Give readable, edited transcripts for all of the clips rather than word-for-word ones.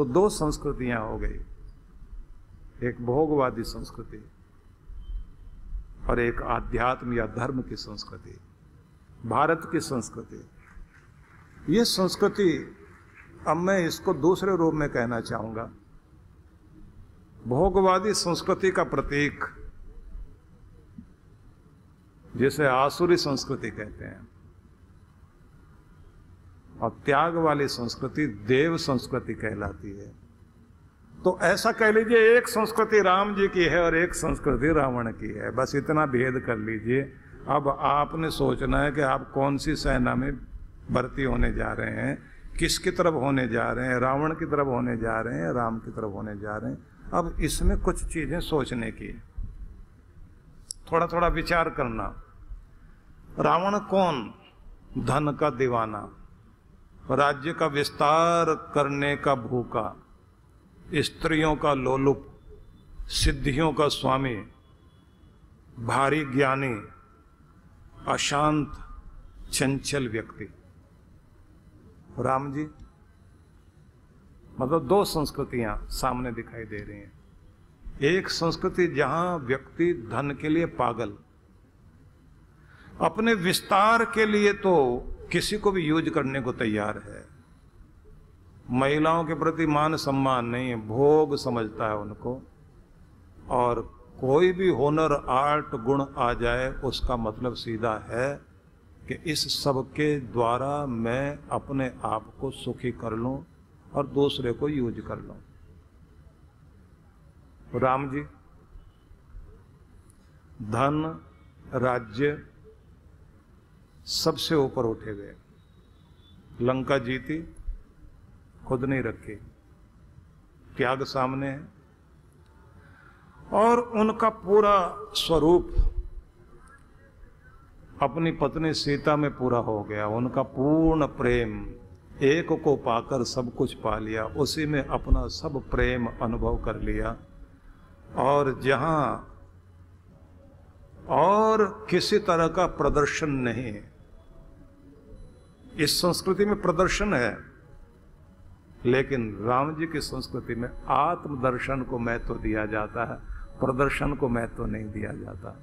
तो दो संस्कृतियां हो गई, एक भोगवादी संस्कृति और एक आध्यात्म या धर्म की संस्कृति, भारत की संस्कृति। ये संस्कृति, अब मैं इसको दूसरे रूप में कहना चाहूंगा, भोगवादी संस्कृति का प्रतीक जिसे आसुरी संस्कृति कहते हैं, और त्याग वाली संस्कृति देव संस्कृति कहलाती है। तो ऐसा कह लीजिए, एक संस्कृति राम जी की है और एक संस्कृति रावण की है, बस इतना भेद कर लीजिए। अब आपने सोचना है कि आप कौन सी सेना में भर्ती होने जा रहे हैं, किसकी तरफ होने जा रहे हैं, रावण की तरफ होने जा रहे हैं, राम की तरफ होने जा रहे हैं। अब इसमें कुछ चीजें सोचने की, थोड़ा थोड़ा विचार करना। रावण कौन? धन का दीवाना, राज्य का विस्तार करने का भूखा, स्त्रियों का लोलुप, सिद्धियों का स्वामी, भारी ज्ञानी, अशांत चंचल व्यक्ति। राम जी मतलब दो संस्कृतियां सामने दिखाई दे रही हैं। एक संस्कृति जहां व्यक्ति धन के लिए पागल, अपने विस्तार के लिए तो किसी को भी यूज करने को तैयार है, महिलाओं के प्रति मान सम्मान नहीं है, भोग समझता है उनको, और कोई भी हुनर आर्ट गुण आ जाए उसका मतलब सीधा है कि इस सब के द्वारा मैं अपने आप को सुखी कर लूं और दूसरे को यूज कर लो। राम जी धन राज्य सबसे ऊपर उठे गए, लंका जीती, खुद नहीं रखी, त्याग सामने है, और उनका पूरा स्वरूप अपनी पत्नी सीता में पूरा हो गया। उनका पूर्ण प्रेम, एक को पाकर सब कुछ पा लिया, उसी में अपना सब प्रेम अनुभव कर लिया। और जहां और किसी तरह का प्रदर्शन नहीं, इस संस्कृति में प्रदर्शन है, लेकिन राम जी की संस्कृति में आत्मदर्शन को महत्व दिया जाता है, प्रदर्शन को महत्व नहीं दिया जाता।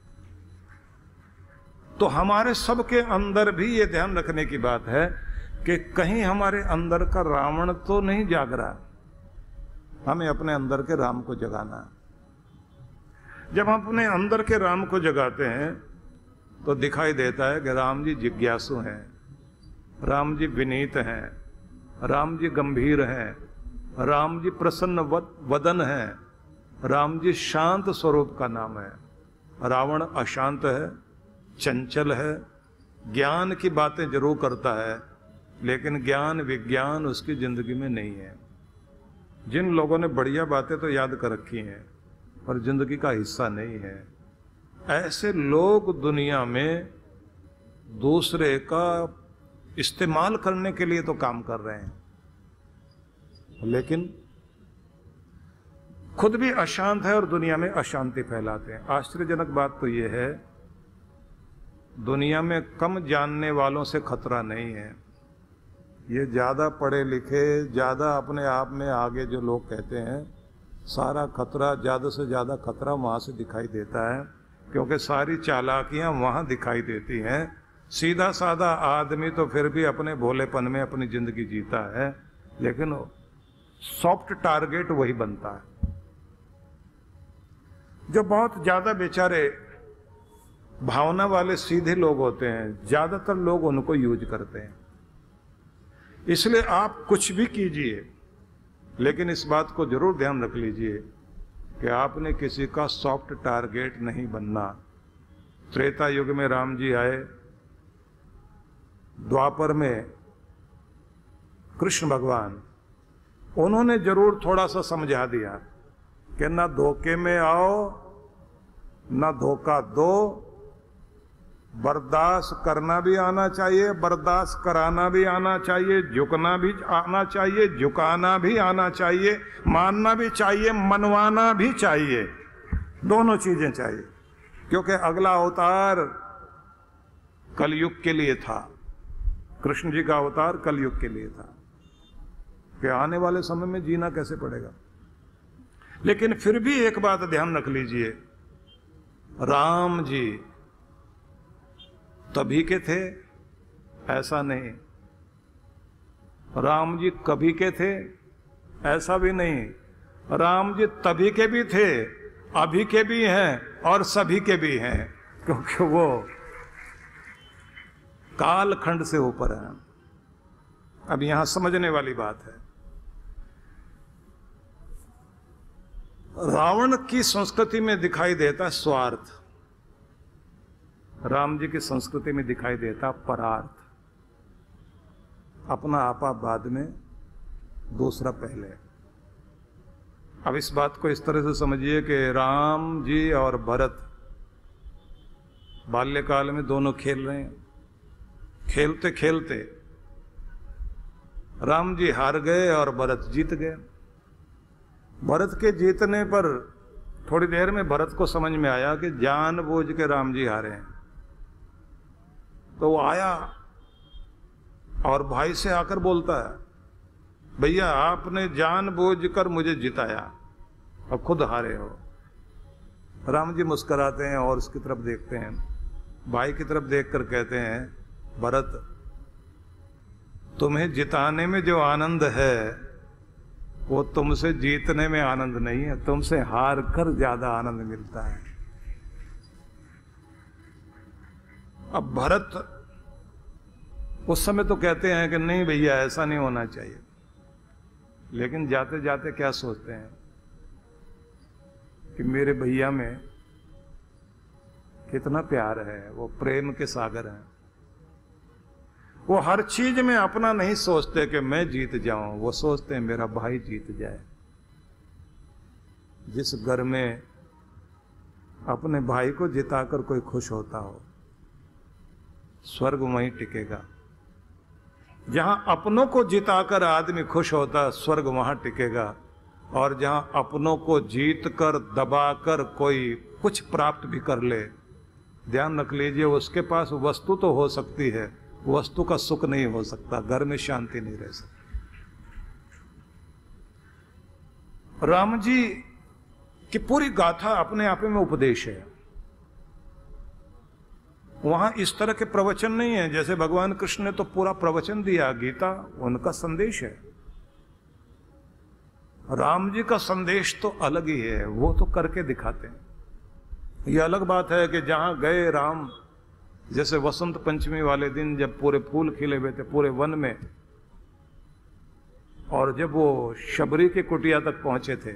तो हमारे सबके अंदर भी ये ध्यान रखने की बात है कि कहीं हमारे अंदर का रावण तो नहीं जाग रहा, हमें अपने अंदर के राम को जगाना है। जब हम अपने अंदर के राम को जगाते हैं तो दिखाई देता है कि राम जी जिज्ञासु हैं, राम जी विनीत हैं, राम जी गंभीर हैं, राम जी प्रसन्न वदन हैं, राम जी शांत स्वरूप का नाम है। रावण अशांत है, चंचल है, ज्ञान की बातें जरूर करता है, लेकिन ज्ञान विज्ञान उसकी जिंदगी में नहीं है। जिन लोगों ने बढ़िया बातें तो याद कर रखी हैं पर जिंदगी का हिस्सा नहीं है, ऐसे लोग दुनिया में दूसरे का इस्तेमाल करने के लिए तो काम कर रहे हैं, लेकिन खुद भी अशांत है और दुनिया में अशांति फैलाते हैं। आश्चर्यजनक बात तो यह है, दुनिया में कम जानने वालों से खतरा नहीं है। ये ज्यादा पढ़े लिखे, ज्यादा अपने आप में आगे जो लोग कहते हैं, सारा खतरा, ज्यादा से ज्यादा खतरा वहां से दिखाई देता है, क्योंकि सारी चालाकियां वहां दिखाई देती हैं। सीधा साधा आदमी तो फिर भी अपने भोलेपन में अपनी जिंदगी जीता है, लेकिन सॉफ्ट टारगेट वही बनता है। जो बहुत ज्यादा बेचारे भावना वाले सीधे लोग होते हैं, ज्यादातर लोग उनको यूज करते हैं। इसलिए आप कुछ भी कीजिए, लेकिन इस बात को जरूर ध्यान रख लीजिए कि आपने किसी का सॉफ्ट टारगेट नहीं बनना। त्रेता युग में राम जी आए, द्वापर में कृष्ण भगवान, उन्होंने जरूर थोड़ा सा समझा दिया कि ना धोखे में आओ ना धोखा दो, बर्दाश्त करना भी आना चाहिए, बर्दाश्त कराना भी आना चाहिए, झुकना भी आना चाहिए, झुकाना भी आना चाहिए, मानना भी चाहिए, मनवाना भी चाहिए, दोनों चीजें चाहिए। क्योंकि अगला अवतार कलयुग के लिए था, कृष्ण जी का अवतार कलयुग के लिए था। कि आने वाले समय में जीना कैसे पड़ेगा। लेकिन फिर भी एक बात ध्यान रख लीजिए, राम जी तभी के थे ऐसा नहीं, राम जी कभी के थे ऐसा भी नहीं, राम जी तभी के भी थे, अभी के भी हैं और सभी के भी हैं, क्योंकि वो कालखंड से ऊपर है। अब यहां समझने वाली बात है, रावण की संस्कृति में दिखाई देता स्वार्थ, राम जी की संस्कृति में दिखाई देता परार्थ, अपना आपा बाद में दूसरा पहले। अब इस बात को इस तरह से समझिए कि राम जी और भरत बाल्यकाल में दोनों खेल रहे हैं, खेलते खेलते राम जी हार गए और भरत जीत गए। भरत के जीतने पर थोड़ी देर में भरत को समझ में आया कि जानबूझ के राम जी हारे हैं, तो वो आया और भाई से आकर बोलता है, भैया आपने जानबूझकर मुझे जिताया और खुद हारे हो। राम जी मुस्कुराते हैं और उसकी तरफ देखते हैं, भाई की तरफ देखकर कहते हैं, भरत तुम्हें जिताने में जो आनंद है वो तुमसे जीतने में आनंद नहीं है, तुमसे हार कर ज्यादा आनंद मिलता है। अब भरत उस समय तो कहते हैं कि नहीं भैया ऐसा नहीं होना चाहिए, लेकिन जाते जाते क्या सोचते हैं कि मेरे भैया में कितना प्यार है, वो प्रेम के सागर हैं, वो हर चीज में अपना नहीं सोचते कि मैं जीत जाऊं, वो सोचते हैं मेरा भाई जीत जाए। जिस घर में अपने भाई को जिताकर कोई खुश होता हो, स्वर्ग वहीं टिकेगा। जहां अपनों को जिताकर आदमी खुश होता, स्वर्ग वहां टिकेगा। और जहां अपनों को जीत कर दबाकर कोई कुछ प्राप्त भी कर ले, ध्यान रख लीजिए उसके पास वस्तु तो हो सकती है, वस्तु का सुख नहीं हो सकता, घर में शांति नहीं रह सकती। राम जी की पूरी गाथा अपने आप में उपदेश है। वहां इस तरह के प्रवचन नहीं है, जैसे भगवान कृष्ण ने तो पूरा प्रवचन दिया, गीता उनका संदेश है। राम जी का संदेश तो अलग ही है, वो तो करके दिखाते हैं। ये अलग बात है कि जहां गए राम, जैसे वसंत पंचमी वाले दिन जब पूरे फूल खिले हुए थे पूरे वन में, और जब वो शबरी की कुटिया तक पहुंचे थे,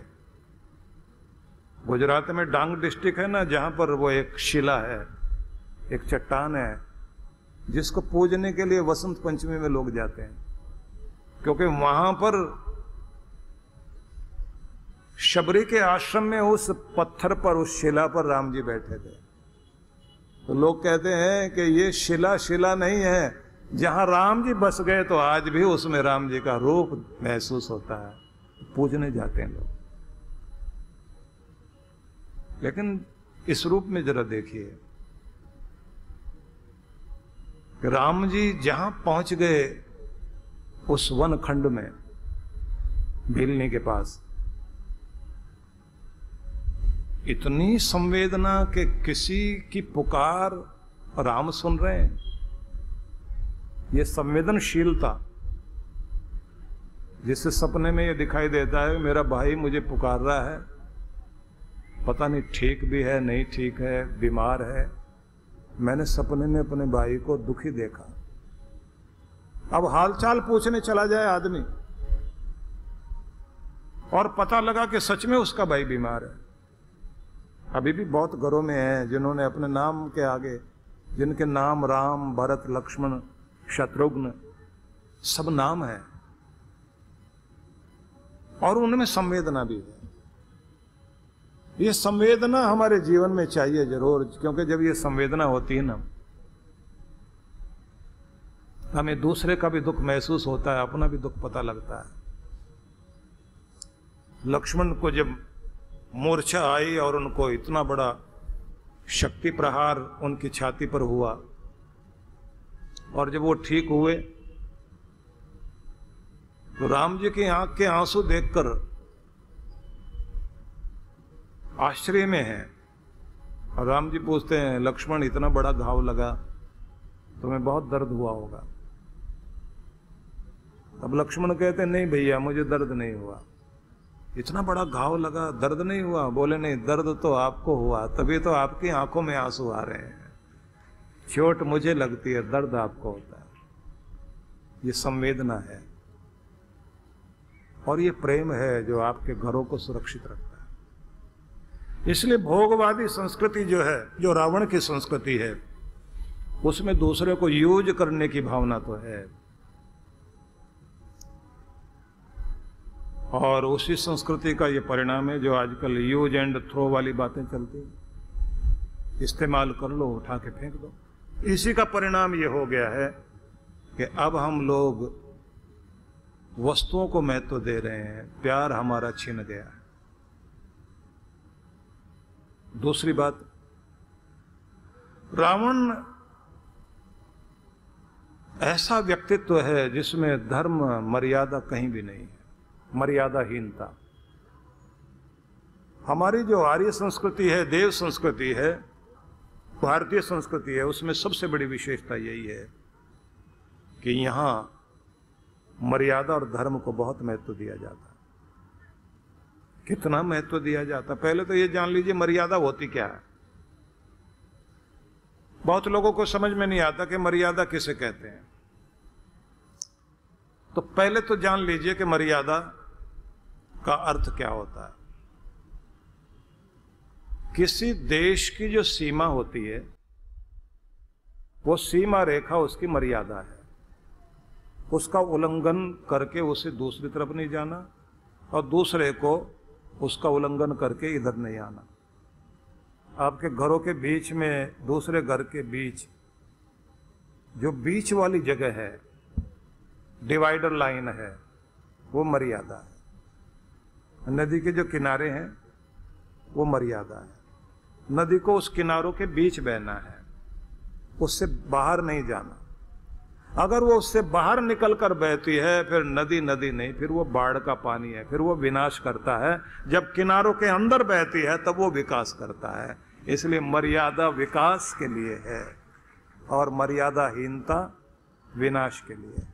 गुजरात में डांग डिस्ट्रिक्ट है ना, जहां पर वो एक शिला है, एक चट्टान है, जिसको पूजने के लिए वसंत पंचमी में लोग जाते हैं, क्योंकि वहां पर शबरी के आश्रम में उस पत्थर पर, उस शिला पर राम जी बैठे थे। तो लोग कहते हैं कि ये शिला शिला नहीं है, जहां राम जी बस गए तो आज भी उसमें राम जी का रूप महसूस होता है, पूजने जाते हैं लोग। लेकिन इस रूप में जरा देखिए कि राम जी जहां पहुंच गए उस वन खंड में, भीलनी के पास, इतनी संवेदना कि किसी की पुकार राम सुन रहे हैं। ये संवेदनशीलता, जिससे सपने में ये दिखाई देता है मेरा भाई मुझे पुकार रहा है, पता नहीं ठीक भी है नहीं ठीक है, बीमार है। मैंने सपने में अपने भाई को दुखी देखा। अब हालचाल पूछने चला जाए आदमी और पता लगा कि सच में उसका भाई बीमार है। अभी भी बहुत घरों में हैं जिन्होंने अपने नाम के आगे, जिनके नाम राम, भरत, लक्ष्मण, शत्रुघ्न सब नाम है, और उनमें संवेदना भी है। ये संवेदना हमारे जीवन में चाहिए जरूर, क्योंकि जब ये संवेदना होती है ना, हमें दूसरे का भी दुख महसूस होता है, अपना भी दुख पता लगता है। लक्ष्मण को जब मूर्छा आई और उनको इतना बड़ा शक्ति प्रहार उनकी छाती पर हुआ, और जब वो ठीक हुए तो राम जी की आंख के आंसू देखकर आश्चर्य में है। और राम जी पूछते हैं, लक्ष्मण इतना बड़ा घाव लगा, तुम्हें बहुत दर्द हुआ होगा। अब लक्ष्मण कहते हैं, नहीं भैया मुझे दर्द नहीं हुआ। इतना बड़ा घाव लगा, दर्द नहीं हुआ? बोले नहीं, दर्द तो आपको हुआ, तभी तो आपकी आंखों में आंसू आ रहे हैं। चोट मुझे लगती है, दर्द आपको होता है। ये संवेदना है और ये प्रेम है जो आपके घरों को सुरक्षित रखता है। इसलिए भोगवादी संस्कृति जो है, जो रावण की संस्कृति है, उसमें दूसरे को यूज करने की भावना तो है, और उसी संस्कृति का ये परिणाम है जो आजकल यूज एंड थ्रो वाली बातें चलती हैं। इस्तेमाल कर लो, उठा के फेंक दो। इसी का परिणाम ये हो गया है कि अब हम लोग वस्तुओं को महत्व दे रहे हैं, प्यार हमारा छिन गया है। दूसरी बात, रावण ऐसा व्यक्तित्व है जिसमें धर्म मर्यादा कहीं भी नहीं है, मर्यादाहीनता। हमारी जो आर्य संस्कृति है, देव संस्कृति है, भारतीय संस्कृति है, उसमें सबसे बड़ी विशेषता यही है कि यहां मर्यादा और धर्म को बहुत महत्व दिया जाता है। कितना महत्व दिया जाता? पहले तो ये जान लीजिए मर्यादा होती क्या है। बहुत लोगों को समझ में नहीं आता कि मर्यादा किसे कहते हैं। तो पहले तो जान लीजिए कि मर्यादा का अर्थ क्या होता है। किसी देश की जो सीमा होती है, वो सीमा रेखा उसकी मर्यादा है। उसका उल्लंघन करके उसे दूसरी तरफ नहीं जाना और दूसरे को उसका उल्लंघन करके इधर नहीं आना। आपके घरों के बीच में, दूसरे घर के बीच जो बीच वाली जगह है, डिवाइडर लाइन है, वो मर्यादा है। नदी के जो किनारे हैं वो मर्यादा है। नदी को उस किनारों के बीच बहना है, उससे बाहर नहीं जाना। अगर वो उससे बाहर निकल कर बहती है, फिर नदी नदी नहीं, फिर वो बाढ़ का पानी है, फिर वो विनाश करता है। जब किनारों के अंदर बहती है तब वो विकास करता है। इसलिए मर्यादा विकास के लिए है और मर्यादाहीनता विनाश के लिए।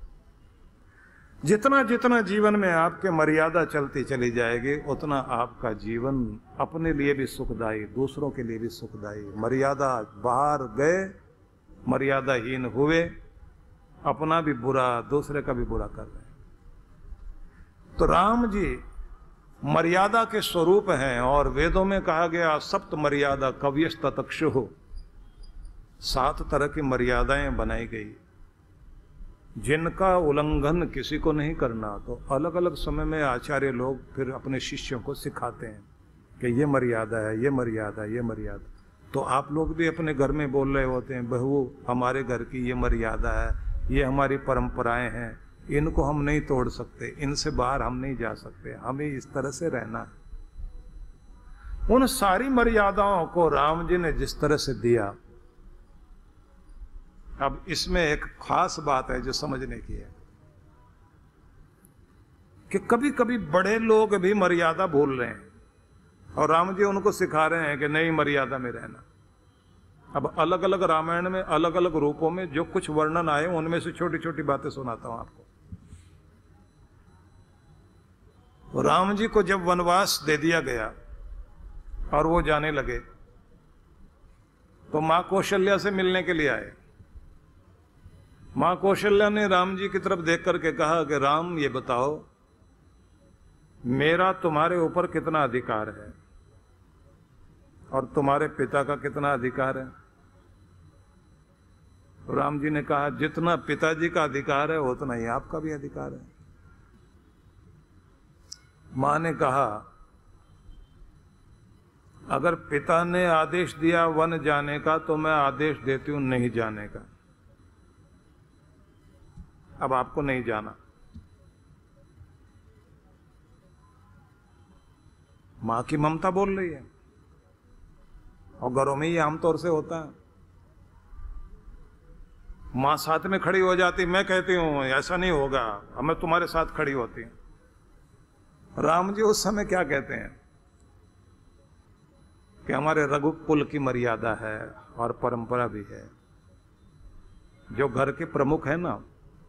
जितना जितना जीवन में आपके मर्यादा चलती चली जाएगी, उतना आपका जीवन अपने लिए भी सुखदायी, दूसरों के लिए भी सुखदायी। मर्यादा बाहर गए, मर्यादाहीन हुए, अपना भी बुरा, दूसरे का भी बुरा कर रहे हैं। तो राम जी मर्यादा के स्वरूप हैं और वेदों में कहा गया सप्त मर्यादा कव्यस्त तक्षुः, 7 तरह की मर्यादाएं बनाई गई जिनका उल्लंघन किसी को नहीं करना। तो अलग अलग समय में आचार्य लोग फिर अपने शिष्यों को सिखाते हैं कि ये मर्यादा है, ये मर्यादा, ये मर्यादा। तो आप लोग भी अपने घर में बोल रहे होते हैं, बहू हमारे घर की ये मर्यादा है, ये हमारी परंपराएं हैं, इनको हम नहीं तोड़ सकते, इनसे बाहर हम नहीं जा सकते, हमें इस तरह से रहना है। उन सारी मर्यादाओं को राम जी ने जिस तरह से दिया, अब इसमें एक खास बात है जो समझने की है कि कभी कभी बड़े लोग भी मर्यादा भूल रहे हैं और राम जी उनको सिखा रहे हैं कि नहीं, मर्यादा में रहना। अब अलग अलग रामायण में अलग अलग रूपों में जो कुछ वर्णन आए, उनमें से छोटी छोटी बातें सुनाता हूं आपको। तो राम जी को जब वनवास दे दिया गया और वो जाने लगे, तो मां कौशल्या से मिलने के लिए आए। मां कौशल्या ने राम जी की तरफ देख करके कहा कि राम, ये बताओ मेरा तुम्हारे ऊपर कितना अधिकार है और तुम्हारे पिता का कितना अधिकार है? राम जी ने कहा, जितना पिताजी का अधिकार है उतना ही आपका भी अधिकार है। मां ने कहा, अगर पिता ने आदेश दिया वन जाने का तो मैं आदेश देती हूं नहीं जाने का। अब आपको नहीं जाना। मां की ममता बोल रही है और घरों में ये आमतौर से होता है। माँ साथ में खड़ी हो जाती, मैं कहती हूं ऐसा नहीं होगा, अब मैं तुम्हारे साथ खड़ी होती हूं। राम जी उस समय क्या कहते हैं कि हमारे रघुकुल की मर्यादा है और परंपरा भी है। जो घर के प्रमुख है ना,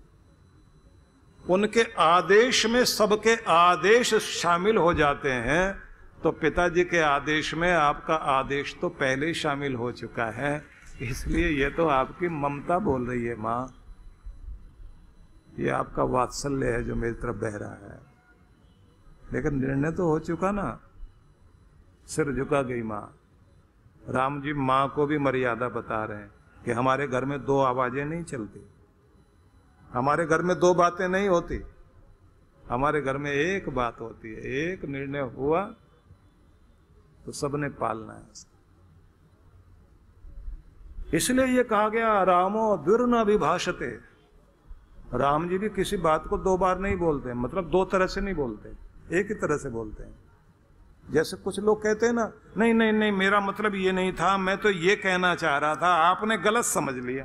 उनके आदेश में सबके आदेश शामिल हो जाते हैं। तो पिताजी के आदेश में आपका आदेश तो पहले ही शामिल हो चुका है, इसलिए ये तो आपकी ममता बोल रही है माँ, ये आपका वात्सल्य है जो मेरी तरफ बह रहा है। लेकिन निर्णय तो हो चुका ना, सिर झुका गई माँ। राम जी माँ को भी मर्यादा बता रहे हैं कि हमारे घर में दो आवाजें नहीं चलती, हमारे घर में दो बातें नहीं होती, हमारे घर में एक बात होती है। एक निर्णय हुआ तो सबने पालना है। इसलिए ये कहा गया रामो द्विर्न विभाषते। राम जी भी किसी बात को दो बार नहीं बोलते, मतलब दो तरह से नहीं बोलते, एक ही तरह से बोलते हैं। जैसे कुछ लोग कहते हैं ना, नहीं नहीं नहीं मेरा मतलब ये नहीं था, मैं तो ये कहना चाह रहा था, आपने गलत समझ लिया।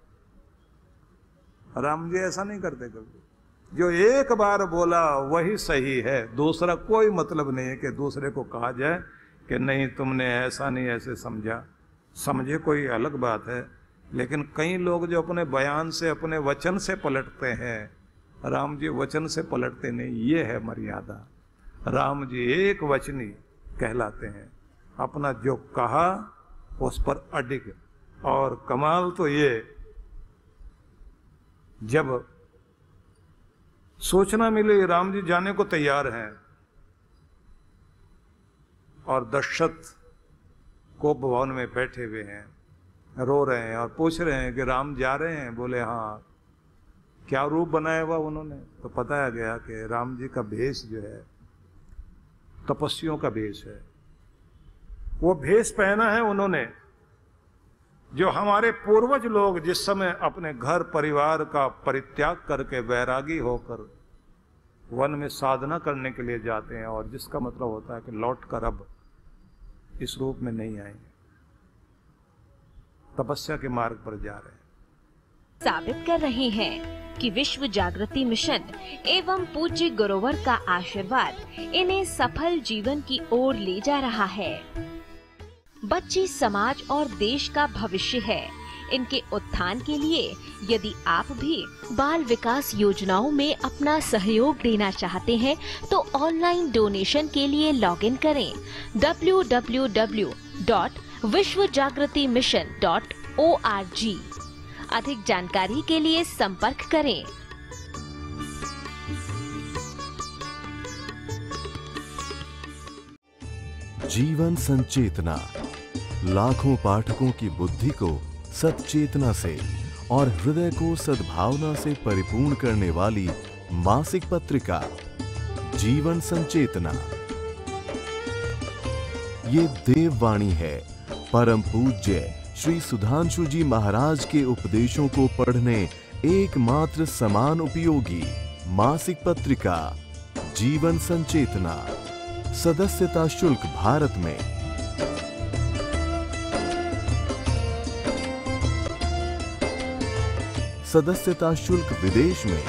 राम जी ऐसा नहीं करते कभी। जो एक बार बोला वही सही है, दूसरा कोई मतलब नहीं है कि दूसरे को कहा जाए कि नहीं तुमने ऐसा नहीं ऐसे समझा। समझे कोई अलग बात है, लेकिन कई लोग जो अपने बयान से, अपने वचन से पलटते हैं, राम जी वचन से पलटते नहीं। ये है मर्यादा। राम जी एक वचनी कहलाते हैं, अपना जो कहा उस पर अडिग। और कमाल तो ये, जब सूचना मिली राम जी जाने को तैयार हैं और दशरथ कोप भवन में बैठे हुए हैं, रो रहे हैं और पूछ रहे हैं कि राम जा रहे हैं? बोले हाँ। क्या रूप बनाया हुआ उन्होंने? तो बताया गया कि राम जी का भेष जो है तपस्वियों का भेष है। वो भेष पहना है उन्होंने जो हमारे पूर्वज लोग जिस समय अपने घर परिवार का परित्याग करके वैरागी होकर वन में साधना करने के लिए जाते हैं, और जिसका मतलब होता है कि लौट कर अब इस रूप में नहीं आएंगे, तपस्या के मार्ग पर जा रहे हैं। साबित कर रहे हैं कि विश्व जागृति मिशन एवं पूज्य गुरुवर का आशीर्वाद इन्हें सफल जीवन की ओर ले जा रहा है। बच्चे समाज और देश का भविष्य है। इनके उत्थान के लिए यदि आप भी बाल विकास योजनाओं में अपना सहयोग देना चाहते हैं तो ऑनलाइन डोनेशन के लिए लॉगिन करें www.vishwajagritimission.org। अधिक जानकारी के लिए संपर्क करें। जीवन संचेतना लाखों पाठकों की बुद्धि को सच्चेतना से और हृदय को सद्भावना से परिपूर्ण करने वाली मासिक पत्रिका जीवन संचेतना। ये देववाणी है परम पूज्य श्री सुधांशु जी महाराज के उपदेशों को पढ़ने एकमात्र समान उपयोगी मासिक पत्रिका जीवन संचेतना। सदस्यता शुल्क भारत में सदस्यता शुल्क विदेश में।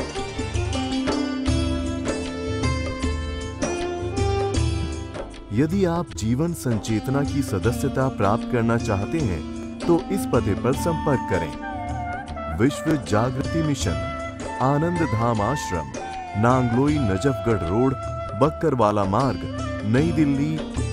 यदि आप जीवन संचेतना की सदस्यता प्राप्त करना चाहते हैं तो इस पते पर संपर्क करें। विश्व जागृति मिशन, आनंद धाम आश्रम, नांगलोई नजफगढ़ रोड, बक्करवाला मार्ग, नई दिल्ली